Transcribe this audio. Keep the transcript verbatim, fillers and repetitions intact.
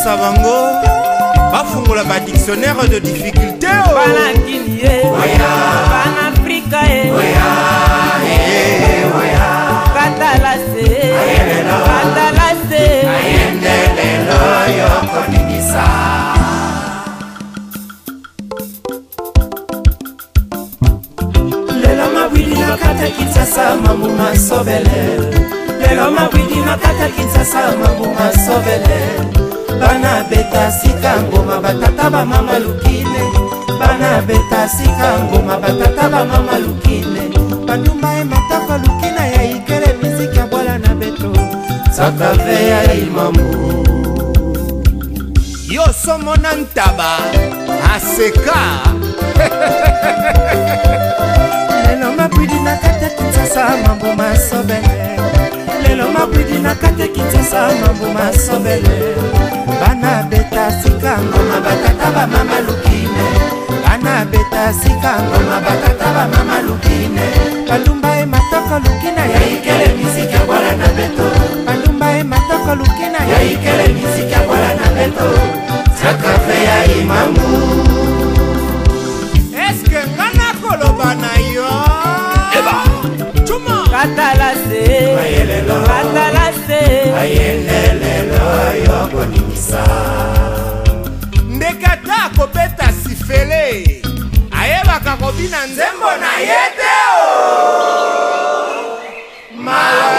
kopesa bango bafungola ba dictionnaire de difficulté bana Guinée bana Afrika katalase katalase ayendelelo yokoningisa lelo mabwidi nakata Kinshasa mambu masobele lelo mabwidi nakata Kinshasa mambu masobele bana beta sika ngoma batata ba mama lukine bana beta sika ngoma batata ba mama lukine bandumba e mataka lukina ya ikele miziki ya bwala na beto sakave ya imamu yo somona ntaba aseka lelo mabwidi nakata Kinshasa mambo masobele lelo mabwidi nakata Kinshasa mambo masobele bana beta sika ngoma batata ba mama lukine bana beta sika ngoma batata ba mama lukine bandumba e mataka lukina ya ikele miziki ya bwala na beto bandumba e mataka lukina ya ikele miziki ya bwala na beto sakave ya imamu eske ngana koloba na yo eba chuma katalase katalase ayendelelo yokoningisa ndekata kobeta sifele ayebaka kobina nzembo na ye te o mala